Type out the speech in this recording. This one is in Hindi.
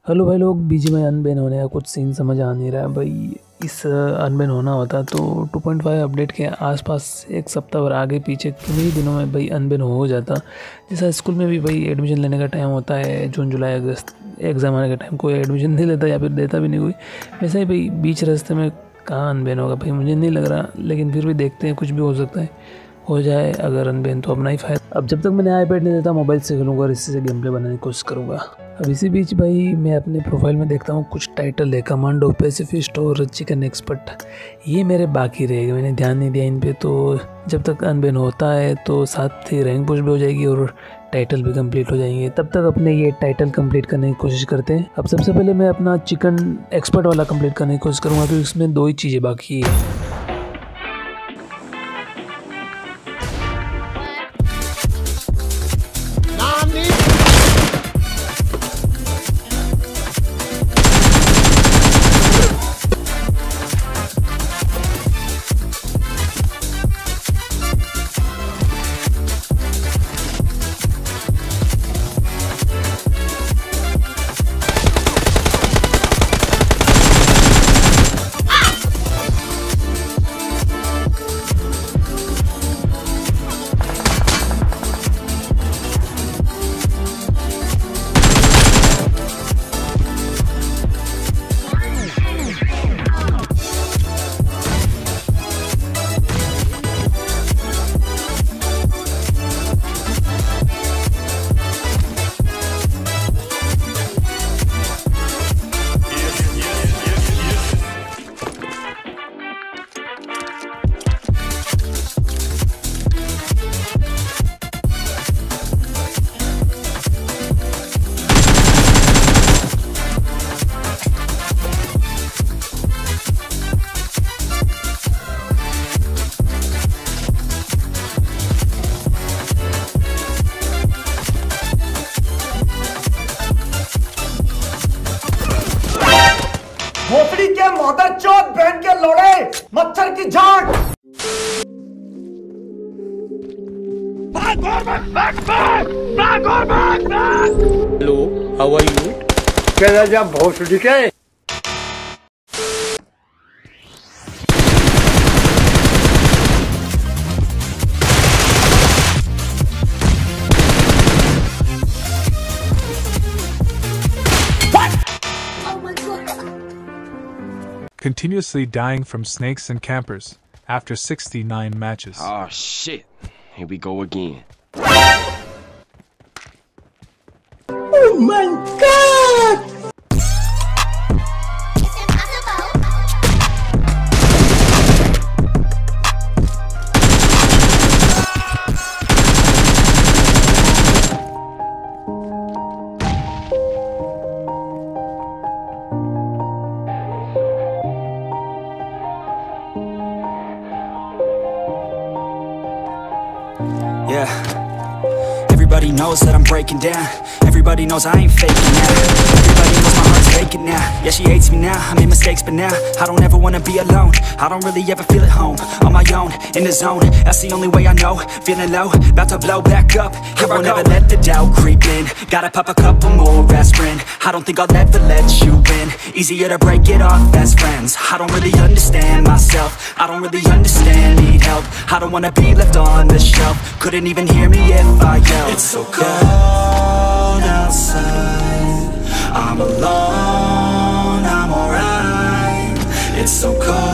हेलो भाई लोग, बीच में अनबैन होने का कुछ सीन समझ आ नहीं रहा है भाई। इस अनबैन होना होता तो 2.5 अपडेट के आसपास एक सप्ताह और आगे पीछे किन्हीं दिनों में भाई अनबैन हो जाता। जैसा स्कूल में भी भाई एडमिशन लेने का टाइम होता है, जून जुलाई अगस्त एग्ज़ाम आने का टाइम, कोई एडमिशन नहीं लेता या फिर देता भी नहीं कोई। वैसे ही भाई बीच रास्ते में कहाँ अनबैन होगा भाई, मुझे नहीं लग रहा, लेकिन फिर भी देखते हैं, कुछ भी हो सकता है, हो जाए अगर अनबैन तो अपना ही फायदा। अब जब तक मैंने आईपैड नहीं देता मोबाइल से खेलूँगा और इससे गेम प्ले बनाने की कोशिश करूँगा। अब इसी बीच भाई मैं अपने प्रोफाइल में देखता हूँ कुछ टाइटल है, कमांडो, पैसिफिस्ट और चिकन एक्सपर्ट। ये मेरे बाकी रहेगा, मैंने ध्यान नहीं दिया इन पे। तो जब तक अनबैन होता है तो साथ ही रैंक पुश भी हो जाएगी और टाइटल भी कंप्लीट हो जाएंगे। तब तक अपने ये टाइटल कंप्लीट करने की कोशिश करते हैं। अब सबसे पहले मैं अपना चिकन एक्सपर्ट वाला कंप्लीट करने की कोशिश करूँगा, क्योंकि इसमें 2 ही चीज़ें बाकी है। भोसड़ी के मदर चौथ बहन के लोड़े मच्छर की झांक। Hello, how are you? चला जा भोसड़ी के। Continuously dying from snakes and campers after 69 matches. Oh shit, here we go again. Oh my god! Yeah, everybody knows that I'm breaking down. Everybody knows I ain't faking now. Everybody knows my heart's faking now. Yeah, she hates me now, I made mistakes but now I don't ever wanna be alone. I don't really ever feel at home. On my own, in the zone, that's the only way I know. Feeling low, about to blow back up. Here I won't ever let the doubt creep in. Gotta pop a couple more aspirin. I don't think I'll ever let you in. Easier to break it off best friends. I don't really understand myself. I don't really understand, need help. I don't wanna be left on the shelf. Couldn't even hear me if I yelled. It's so cold outside, I'm alone, I'm alright. It's so cold